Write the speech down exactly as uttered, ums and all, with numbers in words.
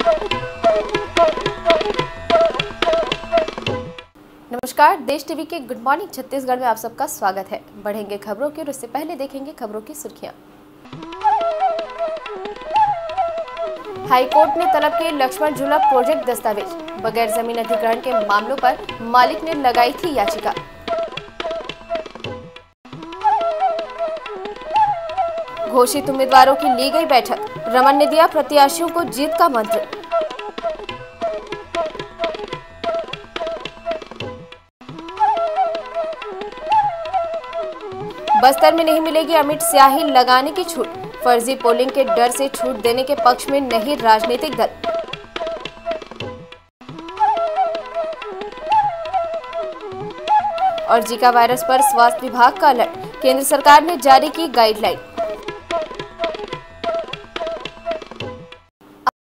नमस्कार, देश टीवी के गुड मॉर्निंग छत्तीसगढ़ में आप सबका स्वागत है। बढ़ेंगे खबरों की और उससे पहले देखेंगे खबरों की सुर्खियां। हाईकोर्ट ने तलब किए लक्ष्मण झूला प्रोजेक्ट दस्तावेज, बगैर जमीन अधिग्रहण के मामलों पर मालिक ने लगाई थी याचिका। घोषित उम्मीदवारों की ली गई बैठक, रमन ने दिया प्रत्याशियों को जीत का मंत्र। बस्तर में नहीं मिलेगी अमिट स्याही लगाने की छूट, फर्जी पोलिंग के डर से छूट देने के पक्ष में नहीं राजनीतिक दल। और जीका वायरस पर स्वास्थ्य विभाग का अलर्ट, केंद्र सरकार ने जारी की गाइडलाइन।